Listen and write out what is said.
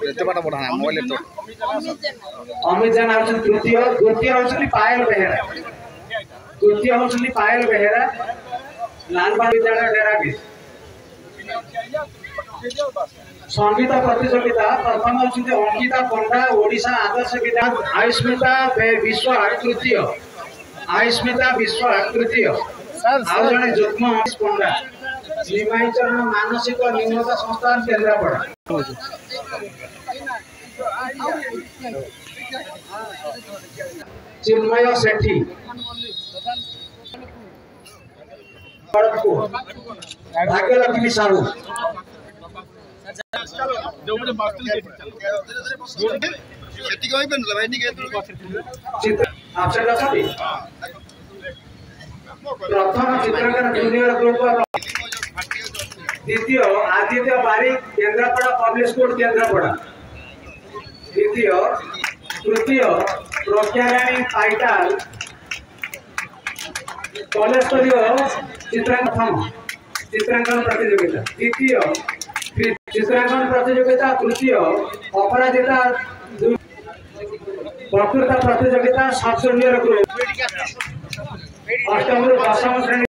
अमित जेना तृतीय द्वितीय होती पायल बेहेरा तृतीय होती पायल बेहेरा लालबाग विद्यालय डेराबीस संगीत प्रतियोगिता प्रथम होती अंकिता पंडा ओडिशा आदर्श विद्यालय आयुष्मिता विश्वास तृतीय आयुष्मिता विश्वास तृतीय आउ जने जुग्म पंडा निमाईचरण मानसिक न्यूनता संस्थान केन्द्रापड़ा चिन्मय सेठी भाग्यलक्ष्मी साहू प्रथम चित्रकार जूनियर ग्रुप द्वितीय आदित्य बारिक केन्द्रापड़ा पब्लिक स्कूल केन्द्रापड़ा द्वितीय तृतीय प्रज्ञाराणी टाइटल कॉलेज स्तरीय चित्रांकन प्रतियोगिता द्वितीय चित्रांकन प्रतियोगिता तृतीय अपराजिता वक्तृता प्रतियोगिता सब जूनियर ग्रुप अष्टम 10 श्रेणी